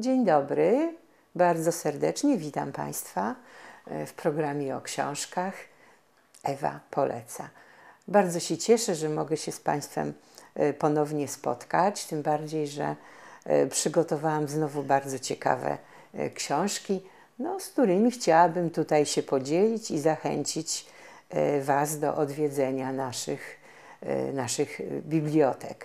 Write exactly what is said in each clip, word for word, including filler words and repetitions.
Dzień dobry, bardzo serdecznie witam Państwa w programie o książkach. Ewa poleca. Bardzo się cieszę, że mogę się z Państwem ponownie spotkać, tym bardziej, że przygotowałam znowu bardzo ciekawe książki, no, z którymi chciałabym tutaj się podzielić i zachęcić Was do odwiedzenia naszych, naszych bibliotek.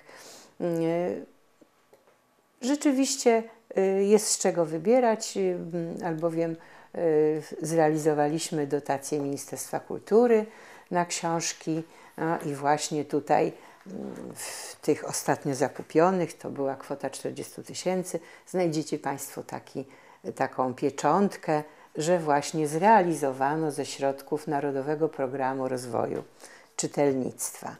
Rzeczywiście jest z czego wybierać, albowiem zrealizowaliśmy dotację Ministerstwa Kultury na książki i właśnie tutaj w tych ostatnio zakupionych, to była kwota czterdzieści tysięcy, znajdziecie Państwo taki, taką pieczątkę, że właśnie zrealizowano ze środków Narodowego Programu Rozwoju Czytelnictwa.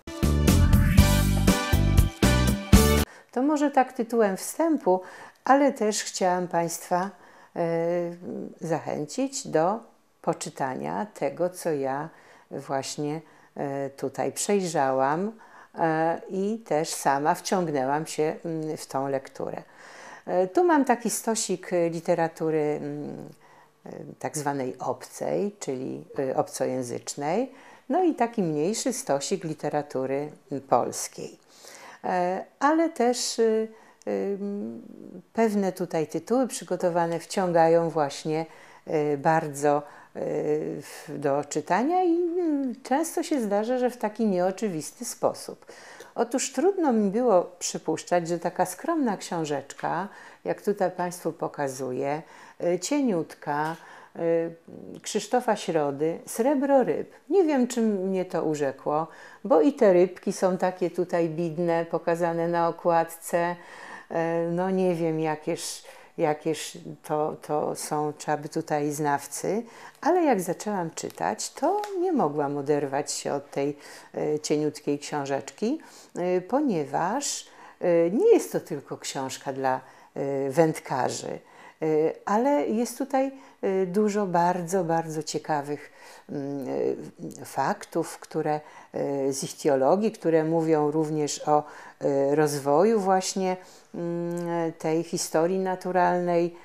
To może tak tytułem wstępu, ale też chciałam Państwa e, zachęcić do poczytania tego, co ja właśnie e, tutaj przejrzałam e, i też sama wciągnęłam się m, w tą lekturę. E, tu mam taki stosik literatury m, tak zwanej obcej, czyli y, obcojęzycznej, no i taki mniejszy stosik literatury polskiej. E, ale też y, y, pewne tutaj tytuły przygotowane wciągają właśnie y, bardzo y, do czytania i y, często się zdarza, że w taki nieoczywisty sposób. Otóż trudno mi było przypuszczać, że taka skromna książeczka, jak tutaj Państwu pokazuję, cieniutka, Krzysztofa Środy, Srebro ryb. Nie wiem, czym mnie to urzekło, bo i te rybki są takie tutaj bidne, pokazane na okładce. No nie wiem, jakież, jakież to, to są, trzeba by tutaj znawcy, ale jak zaczęłam czytać, to nie mogłam oderwać się od tej cieniutkiej książeczki, ponieważ nie jest to tylko książka dla wędkarzy, ale jest tutaj dużo bardzo, bardzo ciekawych faktów, które z ichtiologii, które mówią również o rozwoju właśnie tej historii naturalnej,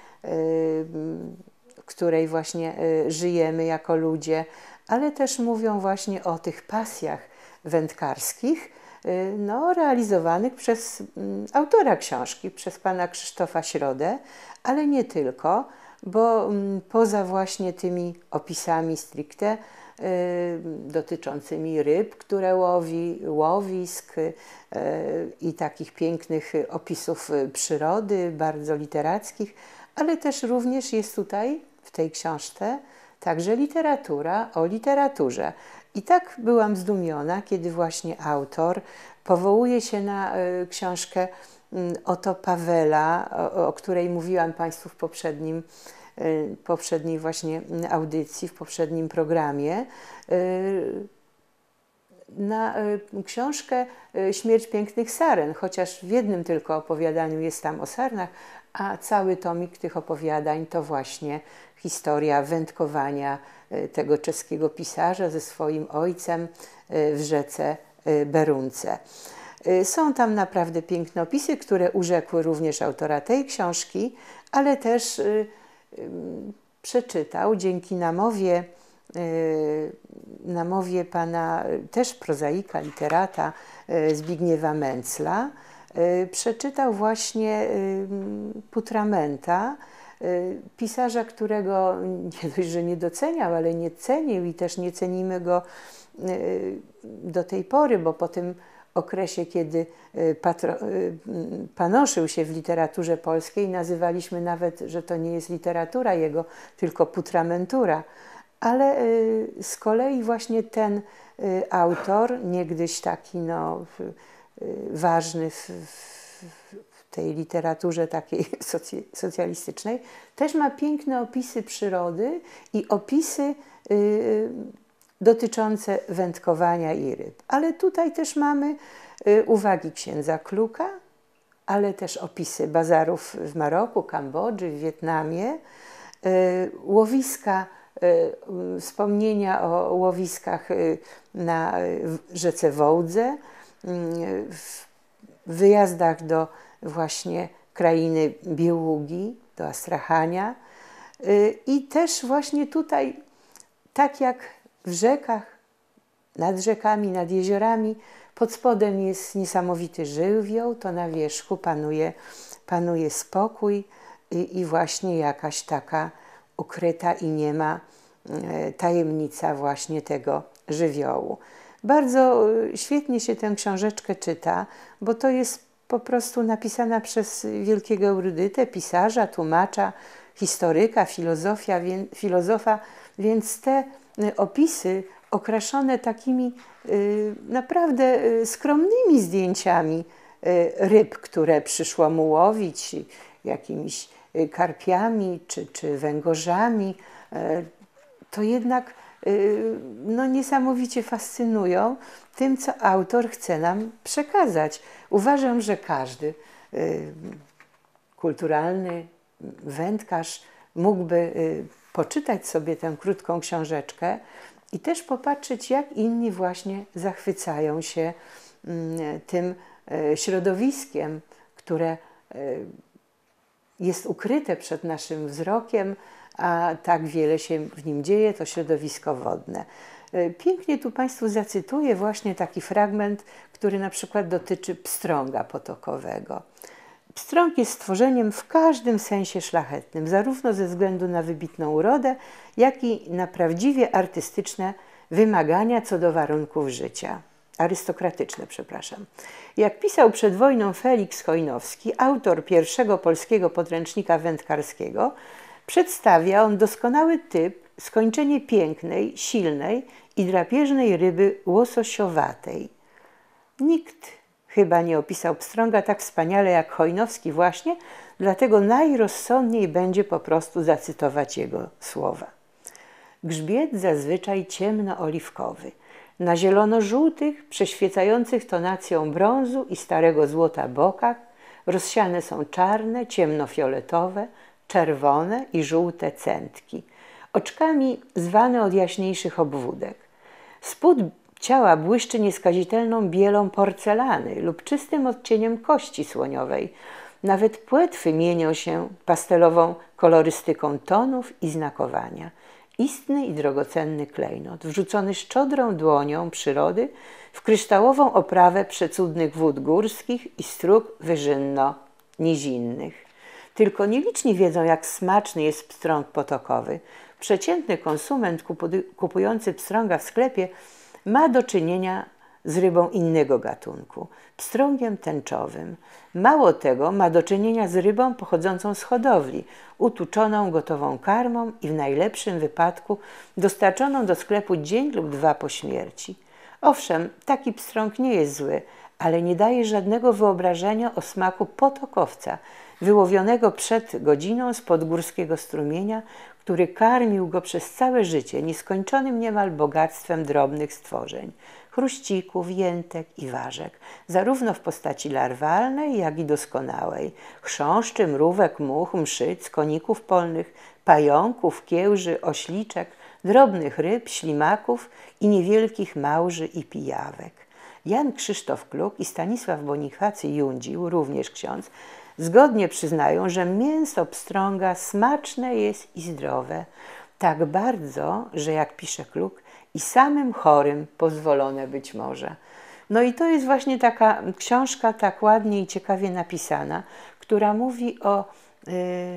w której właśnie żyjemy jako ludzie, ale też mówią właśnie o tych pasjach wędkarskich, no, realizowanych przez autora książki, przez pana Krzysztofa Środę, ale nie tylko, bo poza właśnie tymi opisami stricte y, dotyczącymi ryb, które łowi, łowisk y, i takich pięknych opisów przyrody, bardzo literackich, ale też również jest tutaj w tej książce także literatura o literaturze. I tak byłam zdumiona, kiedy właśnie autor powołuje się na y, książkę Oto Pawela, o, o której mówiłam Państwu w poprzednim, y, poprzedniej właśnie audycji, w poprzednim programie, y, na y, książkę y, Śmierć pięknych saren, chociaż w jednym tylko opowiadaniu jest tam o sarnach, a cały tomik tych opowiadań to właśnie historia wędkowania y, tego czeskiego pisarza ze swoim ojcem y, w rzece y, Berunce. Są tam naprawdę piękne opisy, które urzekły również autora tej książki, ale też y, y, przeczytał dzięki namowie, y, namowie pana też prozaika, literata y, Zbigniewa Mencla, y, przeczytał właśnie y, Putramenta, y, pisarza, którego nie dość, że nie doceniał, ale nie cenił i też nie cenimy go y, do tej pory, bo po tym okresie, kiedy patro, panoszył się w literaturze polskiej, nazywaliśmy nawet, że to nie jest literatura jego, tylko putramentura. Ale z kolei właśnie ten autor, niegdyś taki no, ważny w, w tej literaturze takiej socjalistycznej, też ma piękne opisy przyrody i opisy dotyczące wędkowania i ryb. Ale tutaj też mamy y, uwagi księdza Kluka, ale też opisy bazarów w Maroku, Kambodży, w Wietnamie, y, łowiska, y, wspomnienia o łowiskach y, na y, rzece Wołdze, y, w wyjazdach do właśnie krainy Białugi, do Astrachania. I też właśnie tutaj, tak jak w rzekach, nad rzekami, nad jeziorami, pod spodem jest niesamowity żywioł, to na wierzchu panuje, panuje spokój i, i właśnie jakaś taka ukryta i niema tajemnica właśnie tego żywiołu. Bardzo świetnie się tę książeczkę czyta, bo to jest po prostu napisana przez wielkiego erudytę, pisarza, tłumacza, historyka, filozofia, wie, filozofa, więc te opisy okraszone takimi y, naprawdę y, skromnymi zdjęciami y, ryb, które przyszło mu łowić, jakimiś y, karpiami czy, czy węgorzami, y, to jednak y, no, niesamowicie fascynują tym, co autor chce nam przekazać. Uważam, że każdy y, kulturalny wędkarz mógłby y, poczytać sobie tę krótką książeczkę i też popatrzeć, jak inni właśnie zachwycają się y, tym y, środowiskiem, które y, jest ukryte przed naszym wzrokiem, a tak wiele się w nim dzieje, to środowisko wodne. Y, pięknie tu Państwu zacytuję właśnie taki fragment, który na przykład dotyczy pstrąga potokowego. Pstrąg jest stworzeniem w każdym sensie szlachetnym, zarówno ze względu na wybitną urodę, jak i na prawdziwie artystyczne wymagania co do warunków życia. Arystokratyczne, przepraszam. Jak pisał przed wojną Feliks Chojnowski, autor pierwszego polskiego podręcznika wędkarskiego, przedstawia on doskonały typ, skończenie pięknej, silnej i drapieżnej ryby łososiowatej. Nikt chyba nie opisał pstrąga tak wspaniale jak Chojnowski właśnie, dlatego najrozsądniej będzie po prostu zacytować jego słowa. Grzbiet zazwyczaj ciemno-oliwkowy. Na zielono-żółtych, przeświecających tonacją brązu i starego złota bokach rozsiane są czarne, ciemnofioletowe, czerwone i żółte cętki, oczkami zwane od jaśniejszych obwódek. Spód ciała błyszczy nieskazitelną bielą porcelany lub czystym odcieniem kości słoniowej. Nawet płetwy mienią się pastelową kolorystyką tonów i znakowania. Istny i drogocenny klejnot, wrzucony szczodrą dłonią przyrody w kryształową oprawę przecudnych wód górskich i stróg wyżynno-nizinnych. Tylko nieliczni wiedzą, jak smaczny jest pstrąg potokowy. Przeciętny konsument kupujący pstrąga w sklepie ma do czynienia z rybą innego gatunku, pstrągiem tęczowym. Mało tego, ma do czynienia z rybą pochodzącą z hodowli, utuczoną gotową karmą i w najlepszym wypadku dostarczoną do sklepu dzień lub dwa po śmierci. Owszem, taki pstrąg nie jest zły, ale nie daje żadnego wyobrażenia o smaku potokowca, wyłowionego przed godziną spod górskiego strumienia, który karmił go przez całe życie nieskończonym niemal bogactwem drobnych stworzeń, chruścików, jętek i ważek, zarówno w postaci larwalnej, jak i doskonałej, chrząszczy, mrówek, much, mszyc, koników polnych, pająków, kiełży, ośliczek, drobnych ryb, ślimaków i niewielkich małży i pijawek. Jan Krzysztof Kluk i Stanisław Bonifacy Jundził, również ksiądz, zgodnie przyznają, że mięso pstrąga smaczne jest i zdrowe, tak bardzo, że jak pisze Kluk, i samym chorym pozwolone być może. No i to jest właśnie taka książka tak ładnie i ciekawie napisana, która mówi o y,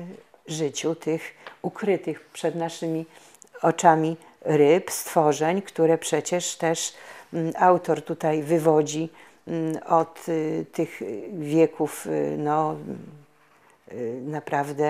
życiu tych ukrytych przed naszymi oczami ryb, stworzeń, które przecież też y, autor tutaj wywodzi y, od y, tych wieków y, no, y, naprawdę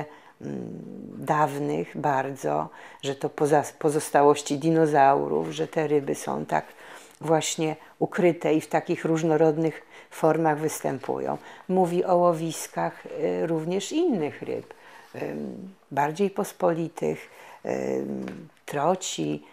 dawnych bardzo, że to poza, pozostałości dinozaurów, że te ryby są tak właśnie ukryte i w takich różnorodnych formach występują. Mówi o łowiskach również innych ryb, bardziej pospolitych, troci,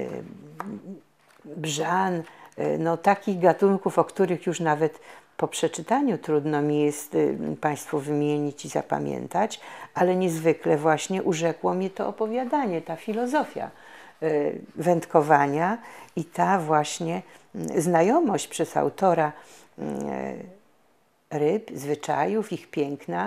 brzan, no takich gatunków, o których już nawet po przeczytaniu trudno mi jest y, Państwu wymienić i zapamiętać, ale niezwykle właśnie urzekło mnie to opowiadanie, ta filozofia y, wędkowania i ta właśnie y, znajomość przez autora y, ryb, zwyczajów, ich piękna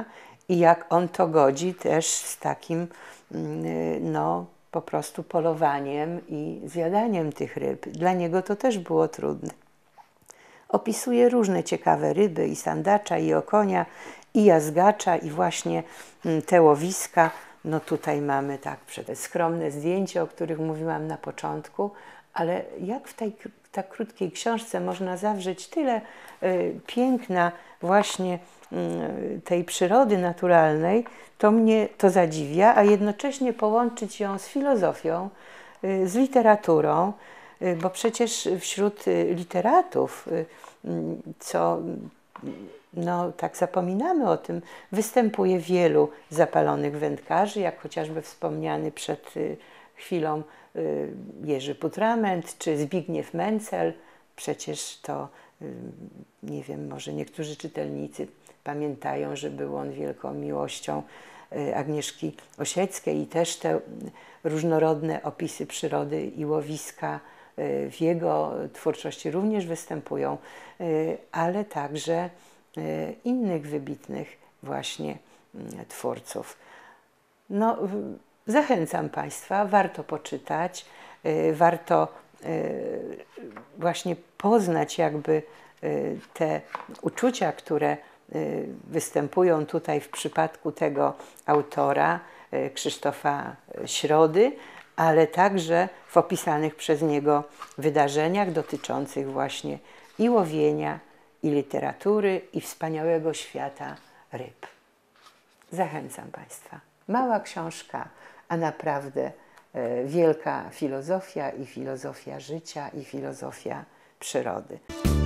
i jak on to godzi też z takim no, po prostu polowaniem i zjadaniem tych ryb. Dla niego to też było trudne. Opisuje różne ciekawe ryby, i sandacza, i okonia, i jazgacza, i właśnie te łowiska. No tutaj mamy tak skromne zdjęcia, o których mówiłam na początku, ale jak w tej tak krótkiej książce można zawrzeć tyle y, piękna właśnie y, tej przyrody naturalnej, to mnie to zadziwia, a jednocześnie połączyć ją z filozofią, y, z literaturą, y, bo przecież wśród y, literatów, y, co no tak zapominamy o tym, występuje wielu zapalonych wędkarzy, jak chociażby wspomniany przed y, chwilą y, Jerzy Putrament czy Zbigniew Mencel. Przecież to, y, nie wiem, może niektórzy czytelnicy pamiętają, że był on wielką miłością y, Agnieszki Osieckiej i też te różnorodne opisy przyrody i łowiska y, w jego twórczości również występują, y, ale także innych wybitnych właśnie twórców. No, zachęcam Państwa, warto poczytać, warto właśnie poznać jakby te uczucia, które występują tutaj w przypadku tego autora, Krzysztofa Środy, ale także w opisanych przez niego wydarzeniach dotyczących właśnie i łowienia, i literatury, i wspaniałego świata ryb. Zachęcam Państwa. Mała książka, a naprawdę e, wielka filozofia i filozofia życia, i filozofia przyrody.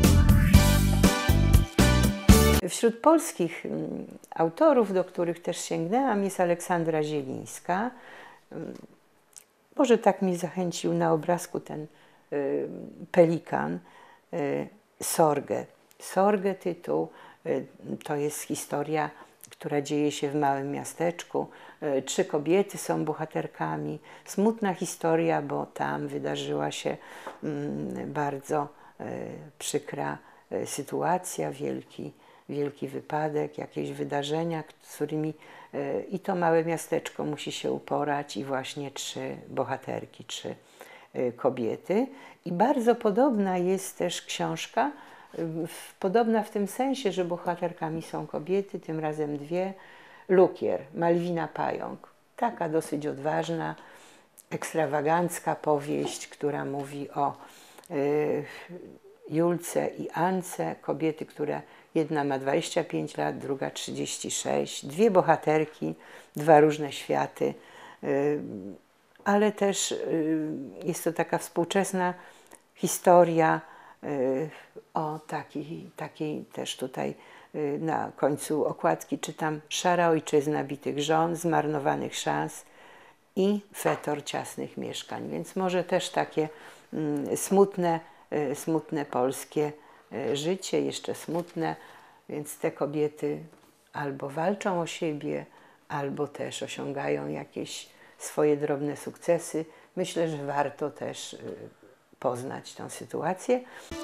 Wśród polskich m, autorów, do których też sięgnęłam, jest Aleksandra Zielińska. Może tak mnie zachęcił na obrazku ten y, pelikan, y, Sorge. Sorge tytuł, to jest historia, która dzieje się w małym miasteczku. Trzy kobiety są bohaterkami. Smutna historia, bo tam wydarzyła się bardzo przykra sytuacja, wielki, wielki wypadek, jakieś wydarzenia, z którymi i to małe miasteczko musi się uporać, i właśnie trzy bohaterki, trzy kobiety. I bardzo podobna jest też książka, podobna w tym sensie, że bohaterkami są kobiety, tym razem dwie. Lukier, Malwina Pająk. Taka dosyć odważna, ekstrawagancka powieść, która mówi o y, Julce i Ance, kobiety, które jedna ma dwadzieścia pięć lat, druga trzydzieści sześć. Dwie bohaterki, dwa różne światy, y, ale też y, jest to taka współczesna historia o takiej, takiej też tutaj na końcu okładki czytam: szara ojczyzna bitych żon, zmarnowanych szans i fetor ciasnych mieszkań. Więc może też takie mm, smutne, smutne polskie życie, jeszcze smutne, więc te kobiety albo walczą o siebie, albo też osiągają jakieś swoje drobne sukcesy. Myślę, że warto też poznać tę sytuację.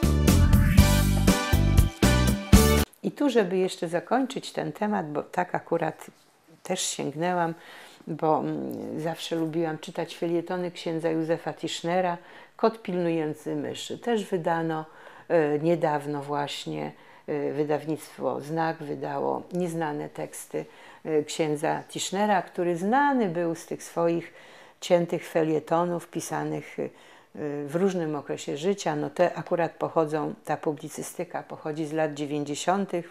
I tu, żeby jeszcze zakończyć ten temat, bo tak akurat też sięgnęłam, bo zawsze lubiłam czytać felietony księdza Józefa Tischnera, Kot pilnujący myszy. Też wydano e, niedawno właśnie, e, wydawnictwo Znak wydało nieznane teksty e, księdza Tischnera, który znany był z tych swoich ciętych felietonów pisanych w różnym okresie życia. No te akurat pochodzą, ta publicystyka pochodzi z lat dziewięćdziesiątych.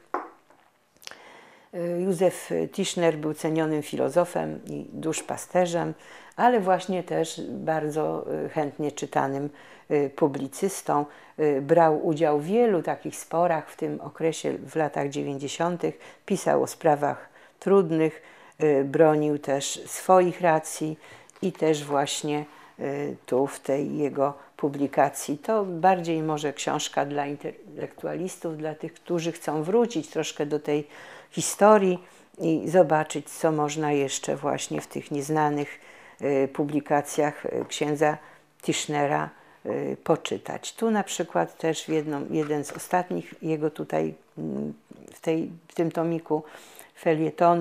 Józef Tischner był cenionym filozofem i duszpasterzem, ale właśnie też bardzo chętnie czytanym publicystą. Brał udział w wielu takich sporach w tym okresie, w latach dziewięćdziesiątych. Pisał o sprawach trudnych, bronił też swoich racji i też właśnie tu w tej jego publikacji. To bardziej może książka dla intelektualistów, dla tych, którzy chcą wrócić troszkę do tej historii i zobaczyć, co można jeszcze właśnie w tych nieznanych publikacjach księdza Tischnera poczytać. Tu na przykład też w jedną, jeden z ostatnich jego tutaj w, tej, w tym tomiku felietonu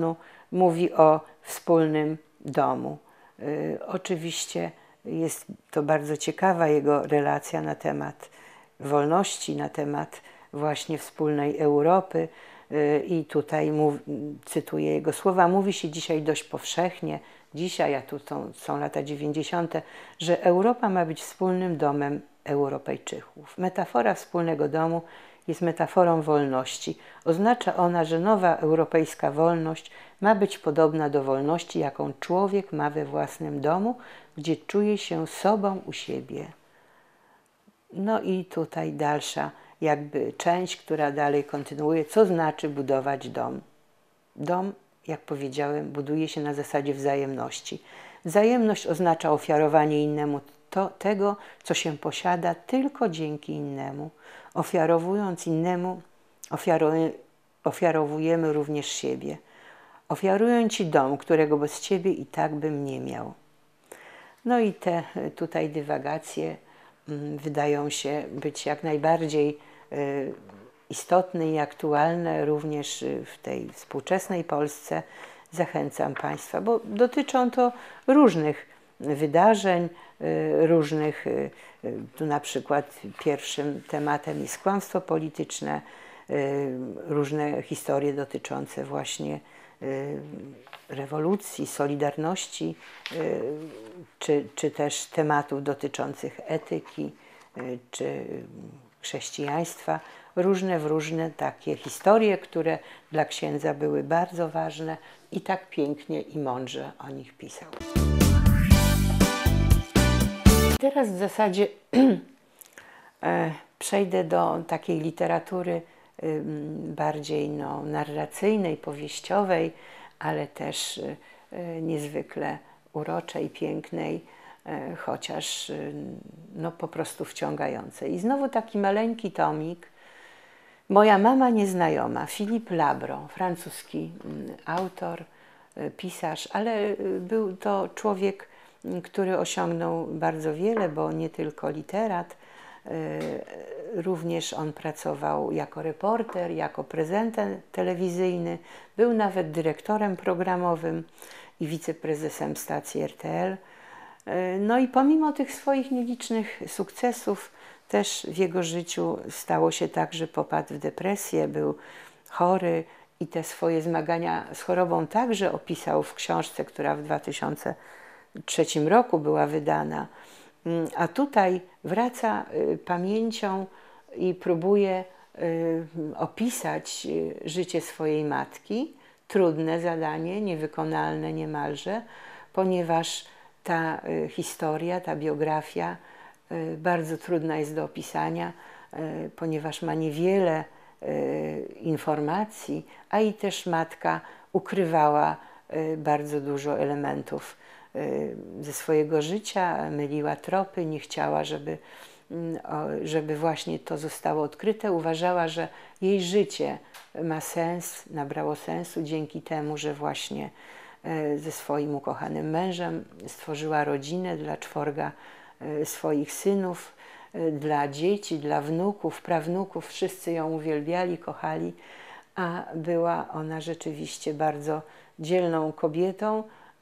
mówi o wspólnym domu. Oczywiście jest to bardzo ciekawa jego relacja na temat wolności, na temat właśnie wspólnej Europy i tutaj mów, cytuję jego słowa: mówi się dzisiaj dość powszechnie, dzisiaj, a tu są, są lata dziewięćdziesiąte, że Europa ma być wspólnym domem Europejczyków. Metafora wspólnego domu jest metaforą wolności. Oznacza ona, że nowa europejska wolność ma być podobna do wolności, jaką człowiek ma we własnym domu, gdzie czuje się sobą u siebie. No i tutaj dalsza jakby część, która dalej kontynuuje, co znaczy budować dom. Dom, jak powiedziałem, buduje się na zasadzie wzajemności. Wzajemność oznacza ofiarowanie innemu to, tego, co się posiada tylko dzięki innemu. Ofiarowując innemu, ofiaruj, ofiarowujemy również siebie. Ofiaruję Ci dom, którego bez Ciebie i tak bym nie miał. No i te tutaj dywagacje mm, wydają się być jak najbardziej y, istotne i aktualne również w tej współczesnej Polsce. Zachęcam Państwa, bo dotyczą to różnych wydarzeń, różnych, tu na przykład pierwszym tematem jest kłamstwo polityczne, różne historie dotyczące właśnie rewolucji, solidarności, czy, czy też tematów dotyczących etyki, czy chrześcijaństwa. Różne w różne takie historie, które dla księdza były bardzo ważne i tak pięknie i mądrze o nich pisał. Teraz w zasadzie przejdę do takiej literatury bardziej no, narracyjnej, powieściowej, ale też niezwykle uroczej, pięknej, chociaż no, po prostu wciągającej. I znowu taki maleńki tomik. Moja mama nieznajoma, Philippe Labro, francuski autor, pisarz, ale był to człowiek, który osiągnął bardzo wiele, bo nie tylko literat, również on pracował jako reporter, jako prezenter telewizyjny, był nawet dyrektorem programowym i wiceprezesem stacji R T L. No i pomimo tych swoich nielicznych sukcesów też w jego życiu stało się tak, że popadł w depresję, był chory i te swoje zmagania z chorobą także opisał w książce, która w dwa tysiące trzecim roku była wydana. A tutaj wraca pamięcią i próbuje opisać życie swojej matki. Trudne zadanie, niewykonalne niemalże, ponieważ ta historia, ta biografia bardzo trudna jest do opisania, ponieważ ma niewiele informacji, a i też matka ukrywała bardzo dużo elementów ze swojego życia, myliła tropy, nie chciała, żeby, żeby właśnie to zostało odkryte. Uważała, że jej życie ma sens, nabrało sensu dzięki temu, że właśnie ze swoim ukochanym mężem stworzyła rodzinę dla czworga swoich synów, dla dzieci, dla wnuków, prawnuków. Wszyscy ją uwielbiali, kochali, a była ona rzeczywiście bardzo dzielną kobietą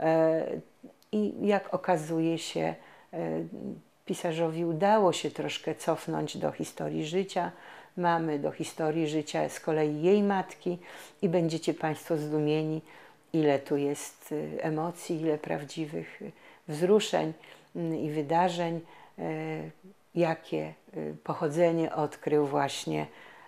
i jak okazuje się, pisarzowi udało się troszkę cofnąć do historii życia mamy, do historii życia z kolei jej matki i będziecie Państwo zdumieni, ile tu jest emocji, ile prawdziwych wzruszeń i wydarzeń, jakie pochodzenie odkrył właśnie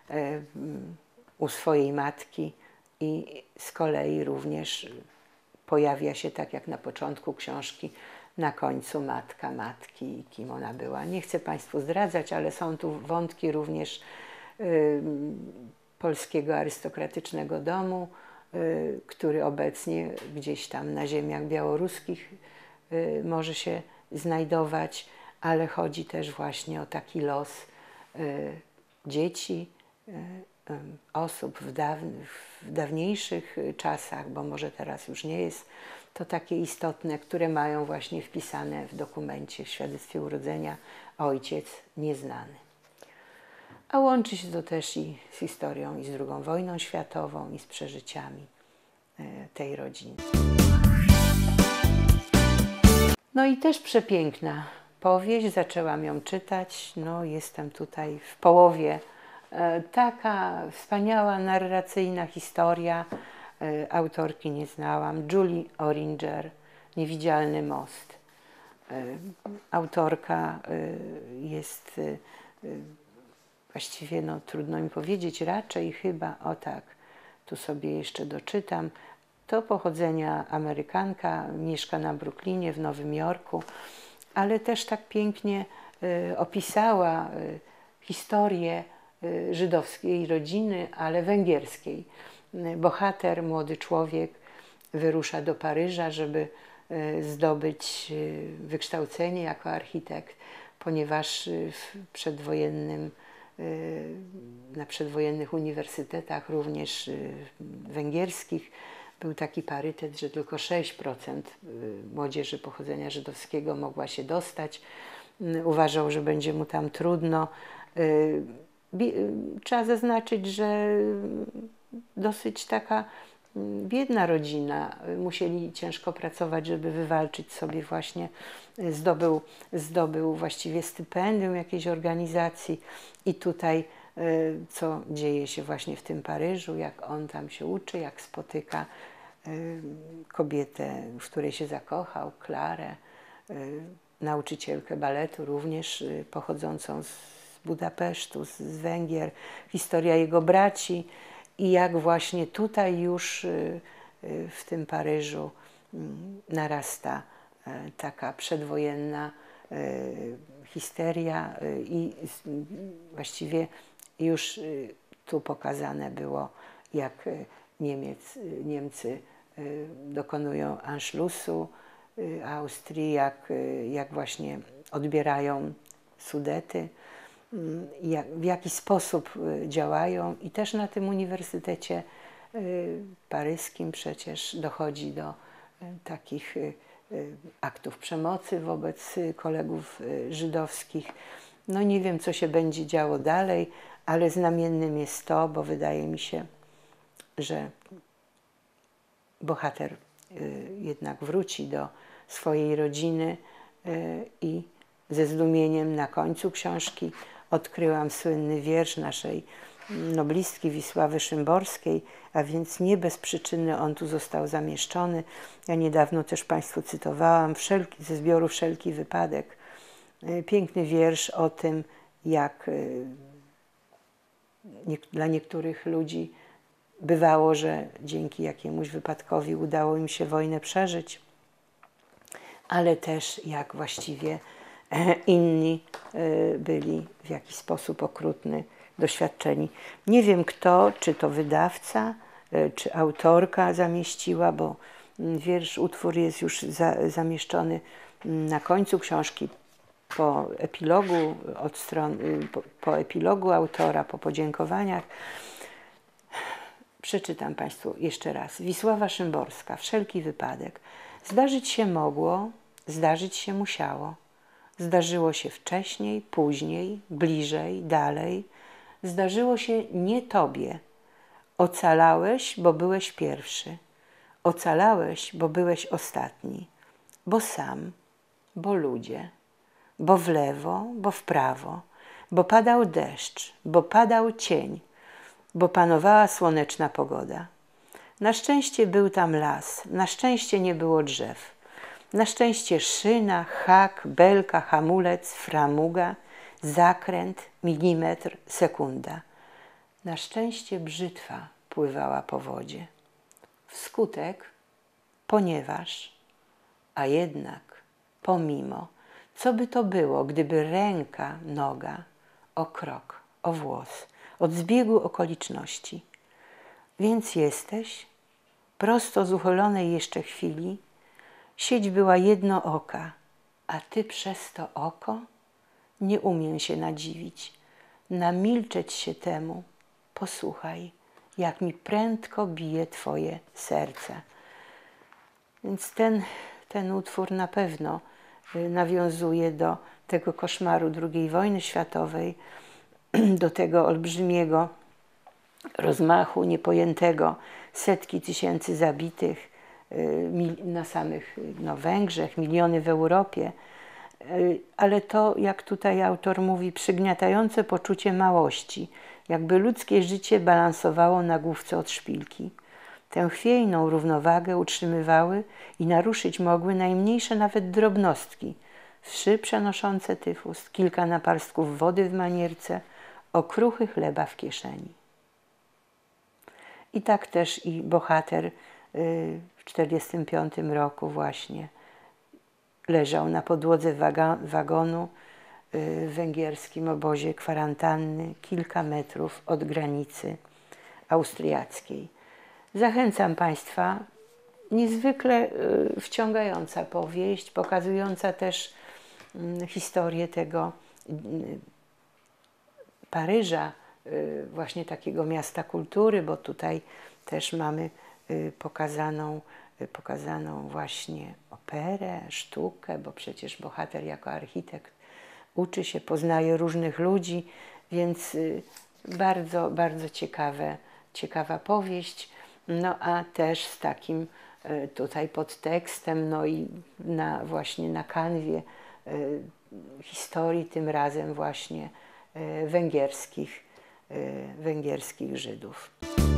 u swojej matki i z kolei również pojawia się, tak jak na początku książki, na końcu matka matki i kim ona była. Nie chcę Państwu zdradzać, ale są tu wątki również y, polskiego arystokratycznego domu, y, który obecnie gdzieś tam na ziemiach białoruskich y, może się znajdować, ale chodzi też właśnie o taki los y, dzieci, y, y, osób w, dawn w dawniejszych czasach, bo może teraz już nie jest to takie istotne, które mają właśnie wpisane w dokumencie, w świadectwie urodzenia ojciec nieznany. A łączy się to też i z historią, i z drugą wojną światową, i z przeżyciami tej rodziny. No i też przepiękna powieść, zaczęłam ją czytać, no jestem tutaj w połowie. Taka wspaniała, narracyjna historia, autorki nie znałam, Julie Oringer, Niewidzialny most. Autorka jest właściwie, no trudno mi powiedzieć, raczej chyba, o tak, tu sobie jeszcze doczytam, to pochodzenia Amerykanka, mieszka na Brooklynie w Nowym Jorku, ale też tak pięknie y, opisała y, historię y, żydowskiej rodziny, ale węgierskiej. Y, bohater, młody człowiek, wyrusza do Paryża, żeby y, zdobyć y, wykształcenie jako architekt, ponieważ y, w przedwojennym na przedwojennych uniwersytetach, również węgierskich, był taki parytet, że tylko sześć procent młodzieży pochodzenia żydowskiego mogła się dostać. Uważał, że będzie mu tam trudno. Trzeba zaznaczyć, że dosyć taka biedna rodzina. Musieli ciężko pracować, żeby wywalczyć sobie właśnie, zdobył, zdobył właściwie stypendium jakiejś organizacji i tutaj co dzieje się właśnie w tym Paryżu, jak on tam się uczy, jak spotyka kobietę, w której się zakochał, Klarę, nauczycielkę baletu, również pochodzącą z Budapesztu, z Węgier, historia jego braci i jak właśnie tutaj już w tym Paryżu narasta taka przedwojenna histeria i właściwie już tu pokazane było, jak Niemiec, Niemcy dokonują Anschlussu Austrii, jak, jak właśnie odbierają Sudety, jak, w jaki sposób działają i też na tym uniwersytecie paryskim przecież dochodzi do takich aktów przemocy wobec kolegów żydowskich. No nie wiem, co się będzie działo dalej, ale znamiennym jest to, bo wydaje mi się, że bohater jednak wróci do swojej rodziny i ze zdumieniem na końcu książki odkryłam słynny wiersz naszej noblistki Wisławy Szymborskiej, a więc nie bez przyczyny on tu został zamieszczony. Ja niedawno też Państwu cytowałam wszelki, ze zbioru Wszelki wypadek. Piękny wiersz o tym, jak nie, dla niektórych ludzi bywało, że dzięki jakiemuś wypadkowi udało im się wojnę przeżyć, ale też jak właściwie inni byli w jakiś sposób okrutny, doświadczeni. Nie wiem kto, czy to wydawca, czy autorka zamieściła, bo wiersz, utwór jest już za, zamieszczony na końcu książki, po epilogu, od stron, po, po epilogu autora, po podziękowaniach. Przeczytam Państwu jeszcze raz. Wisława Szymborska, Wszelki wypadek. Zdarzyć się mogło, zdarzyć się musiało. Zdarzyło się wcześniej, później, bliżej, dalej. Zdarzyło się nie Tobie. Ocalałeś, bo byłeś pierwszy. Ocalałeś, bo byłeś ostatni. Bo sam, bo ludzie. Bo w lewo, bo w prawo. Bo padał deszcz, bo padał cień. Bo panowała słoneczna pogoda. Na szczęście był tam las, na szczęście nie było drzew. Na szczęście szyna, hak, belka, hamulec, framuga, zakręt, milimetr, sekunda. Na szczęście brzytwa pływała po wodzie. Wskutek, ponieważ, a jednak, pomimo, co by to było, gdyby ręka, noga, o krok, o włos, od zbiegu okoliczności. Więc jesteś, prosto z uchylonej jeszcze chwili, sieć była jedno oka, a ty przez to oko nie umiem się nadziwić, namilczeć się temu, posłuchaj, jak mi prędko bije twoje serce. Więc ten, ten utwór na pewno nawiązuje do tego koszmaru drugiej wojny światowej, do tego olbrzymiego rozmachu, niepojętego setki tysięcy zabitych na samych no, Węgrzech, miliony w Europie. Ale to, jak tutaj autor mówi, przygniatające poczucie małości, jakby ludzkie życie balansowało na główce od szpilki. Tę chwiejną równowagę utrzymywały i naruszyć mogły najmniejsze nawet drobnostki, wszy przenoszące tyfus, kilka naparstków wody w manierce, okruchy chleba w kieszeni. I tak też i bohater w czterdziestym piątym roku właśnie leżał na podłodze waga, wagonu w węgierskim obozie kwarantanny kilka metrów od granicy austriackiej. Zachęcam Państwa, niezwykle wciągająca powieść, pokazująca też historię tego Paryża, właśnie takiego miasta kultury, bo tutaj też mamy pokazaną, pokazaną właśnie operę, sztukę, bo przecież bohater jako architekt uczy się, poznaje różnych ludzi, więc bardzo, bardzo ciekawe, ciekawa powieść, no a też z takim tutaj podtekstem, no i na, właśnie na kanwie historii, tym razem właśnie węgierskich, węgierskich Żydów.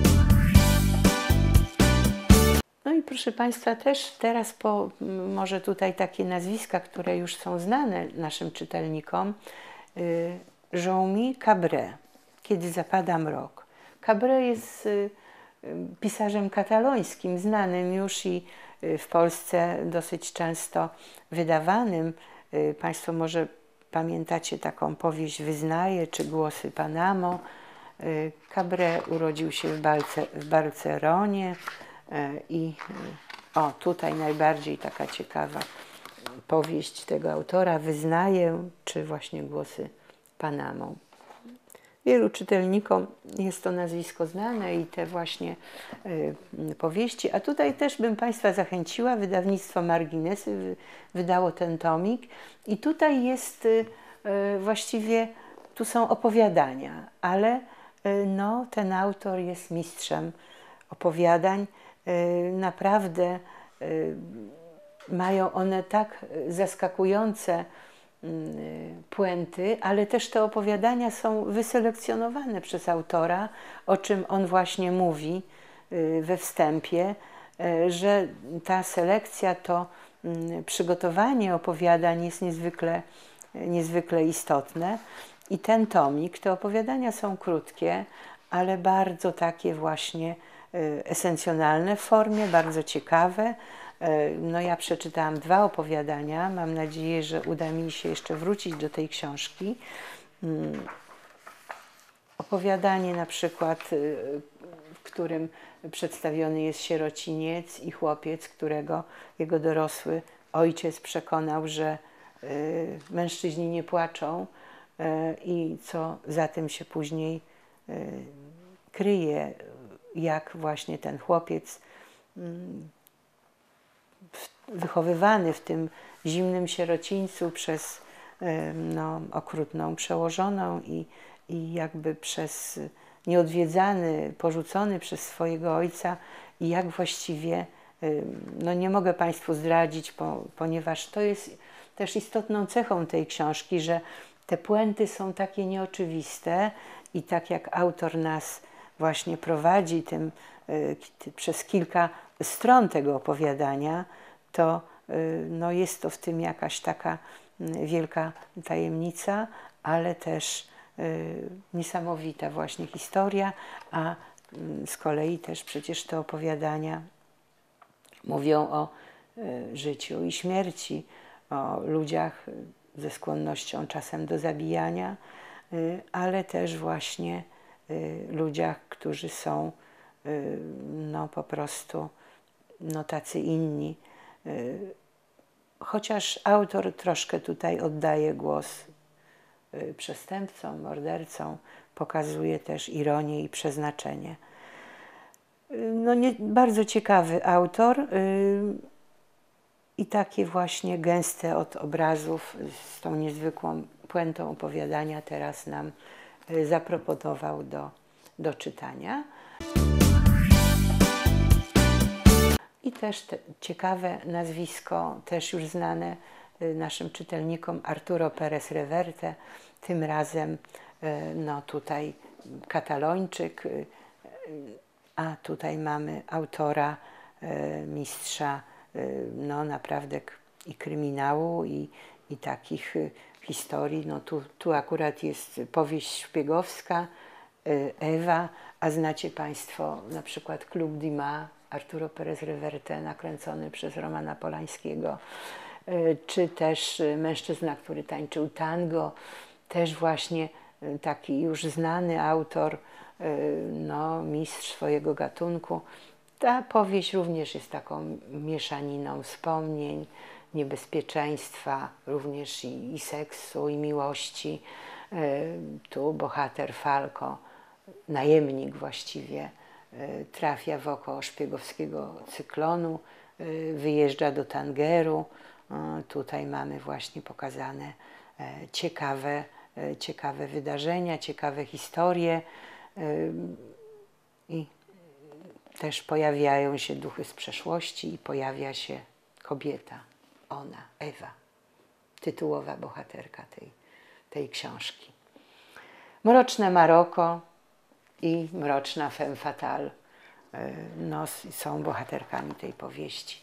No i proszę Państwa, też teraz po, może tutaj takie nazwiska, które już są znane naszym czytelnikom. Jean-Mi Cabret, Kiedy zapada mrok. Cabret jest pisarzem katalońskim, znanym już i w Polsce dosyć często wydawanym. Państwo może pamiętacie taką powieść Wyznaje czy Głosy Panamo. Cabret urodził się w, Balce, w Barcelonie i o, tutaj najbardziej taka ciekawa powieść tego autora, Wyznaję, czy właśnie Głosy Panamo. Wielu czytelnikom jest to nazwisko znane i te właśnie y, powieści, a tutaj też bym Państwa zachęciła, wydawnictwo Marginesy wy, wydało ten tomik i tutaj jest y, y, właściwie, tu są opowiadania, ale y, no, ten autor jest mistrzem opowiadań, y, naprawdę y, mają one tak zaskakujące puenty, ale też te opowiadania są wyselekcjonowane przez autora, o czym on właśnie mówi we wstępie, że ta selekcja, to przygotowanie opowiadań jest niezwykle, niezwykle istotne. I ten tomik, te opowiadania są krótkie, ale bardzo takie właśnie esencjonalne w formie, bardzo ciekawe. No ja przeczytałam dwa opowiadania, mam nadzieję, że uda mi się jeszcze wrócić do tej książki. Opowiadanie na przykład, w którym przedstawiony jest sierociniec i chłopiec, którego jego dorosły ojciec przekonał, że mężczyźni nie płaczą i co za tym się później kryje, jak właśnie ten chłopiec wychowywany w tym zimnym sierocińcu przez no, okrutną przełożoną i, i jakby przez nieodwiedzany, porzucony przez swojego ojca i jak właściwie, no nie mogę Państwu zdradzić, bo, ponieważ to jest też istotną cechą tej książki, że te puenty są takie nieoczywiste i tak jak autor nas właśnie prowadzi tym, przez kilka stron tego opowiadania, to no, jest to w tym jakaś taka wielka tajemnica, ale też niesamowita właśnie historia, a z kolei też przecież te opowiadania mówią o życiu i śmierci, o ludziach ze skłonnością czasem do zabijania, ale też właśnie ludziach, którzy są no, po prostu no, tacy inni. Chociaż autor troszkę tutaj oddaje głos przestępcom, mordercom, pokazuje też ironię i przeznaczenie. No nie, bardzo ciekawy autor i takie właśnie gęste od obrazów z tą niezwykłą puentą opowiadania teraz nam zaproponował do, do czytania. I też te, ciekawe nazwisko, też już znane naszym czytelnikom, Arturo Pérez Reverte, tym razem no tutaj Katalończyk, a tutaj mamy autora, mistrza no naprawdę i kryminału, i, i takich historii. No tu, tu akurat jest powieść szpiegowska, Ewa, a znacie Państwo na przykład Club Dumas, Arturo Pérez Reverte, nakręcony przez Romana Polańskiego, czy też Mężczyzna, który tańczył tango, też właśnie taki już znany autor, no, mistrz swojego gatunku. Ta powieść również jest taką mieszaniną wspomnień, niebezpieczeństwa, również i, i seksu, i miłości. Tu bohater Falco, najemnik właściwie, trafia w oko szpiegowskiego cyklonu, wyjeżdża do Tangeru. Tutaj mamy właśnie pokazane ciekawe, ciekawe wydarzenia, ciekawe historie i też pojawiają się duchy z przeszłości i pojawia się kobieta, ona, Ewa, tytułowa bohaterka tej, tej książki. Mroczne Maroko i mroczna femme fatale no, są bohaterkami tej powieści.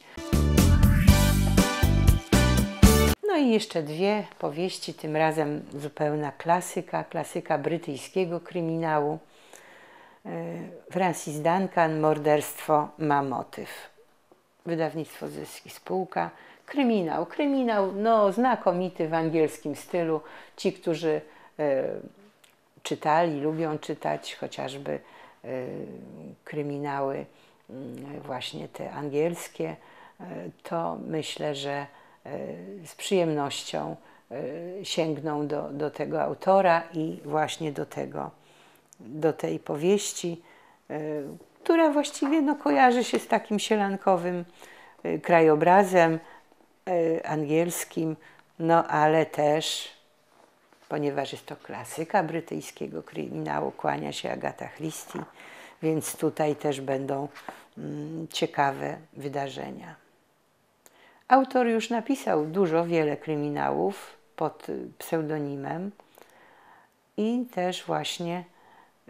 No i jeszcze dwie powieści, tym razem zupełna klasyka, klasyka brytyjskiego kryminału. Francis Duncan, Morderstwo ma motyw. Wydawnictwo Zysk i Spółka. Kryminał, kryminał no, znakomity w angielskim stylu. Ci, którzy e, czytali, lubią czytać chociażby e, kryminały e, właśnie te angielskie, e, to myślę, że z przyjemnością sięgną do, do tego autora i właśnie do, tego, do tej powieści, która właściwie no, kojarzy się z takim sielankowym krajobrazem angielskim, no ale też, ponieważ jest to klasyka brytyjskiego kryminału, kłania się Agatha Christie, więc tutaj też będą mm, ciekawe wydarzenia. Autor już napisał dużo, wiele kryminałów pod pseudonimem i też właśnie y,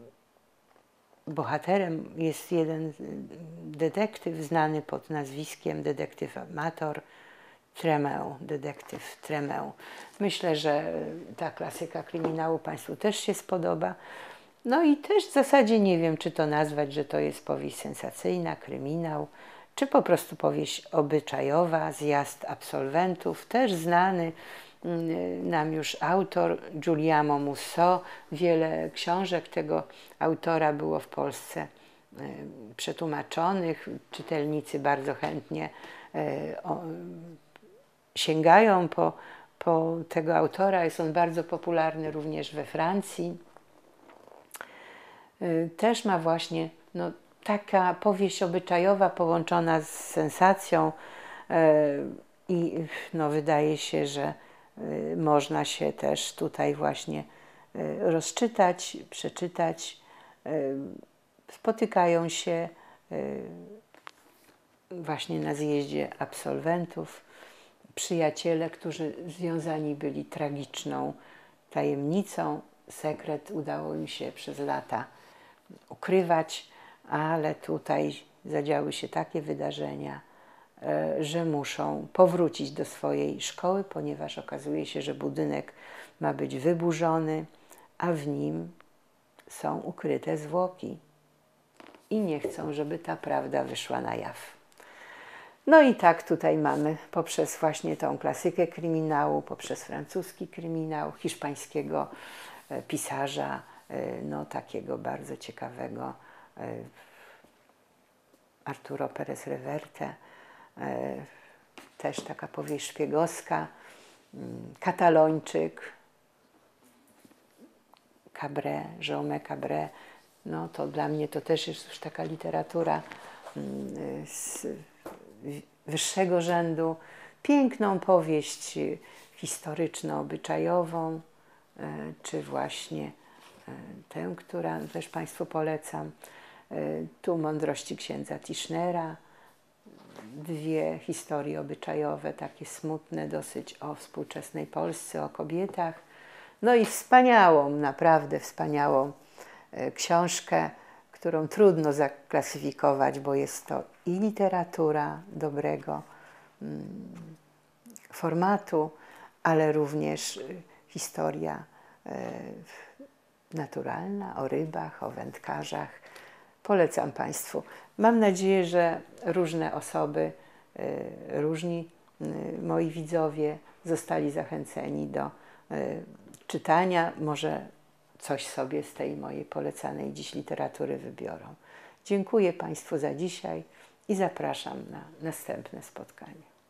bohaterem jest jeden detektyw znany pod nazwiskiem detektyw amator, Tremę, detektyw Tremę. Myślę, że ta klasyka kryminału Państwu też się spodoba. No i też w zasadzie nie wiem, czy to nazwać, że to jest powieść sensacyjna, kryminał, czy po prostu powieść obyczajowa, zjazd absolwentów, też znany nam już autor Guglielmo Musso. Wiele książek tego autora było w Polsce przetłumaczonych. Czytelnicy bardzo chętnie sięgają po, po tego autora. Jest on bardzo popularny również we Francji. Też ma właśnie no, taka powieść obyczajowa połączona z sensacją i no, wydaje się, że można się też tutaj właśnie rozczytać, przeczytać. Spotykają się właśnie na zjeździe absolwentów przyjaciele, którzy związani byli tragiczną tajemnicą. Sekret udało im się przez lata ukrywać, ale tutaj zadziały się takie wydarzenia, że muszą powrócić do swojej szkoły, ponieważ okazuje się, że budynek ma być wyburzony, a w nim są ukryte zwłoki i nie chcą, żeby ta prawda wyszła na jaw. No i tak tutaj mamy poprzez właśnie tą klasykę kryminału, poprzez francuski kryminał, hiszpańskiego pisarza, no takiego bardzo ciekawego, Arturo Pérez Reverte, też taka powieść szpiegowska, Katalończyk, Cabret, Jaume Cabret, no to dla mnie to też jest już taka literatura z wyższego rzędu. Piękną powieść historyczno-obyczajową, czy właśnie tę, którą też Państwu polecam. Tu Mądrości księdza Tischnera, dwie historie obyczajowe, takie smutne dosyć, o współczesnej Polsce, o kobietach. No i wspaniałą, naprawdę wspaniałą książkę, którą trudno zaklasyfikować, bo jest to i literatura dobrego mm, formatu, ale również historia e, naturalna, o rybach, o wędkarzach. Polecam Państwu. Mam nadzieję, że różne osoby, e, różni e, moi widzowie zostali zachęceni do e, czytania. Może coś sobie z tej mojej polecanej dziś literatury wybiorą. Dziękuję Państwu za dzisiaj i zapraszam na następne spotkanie.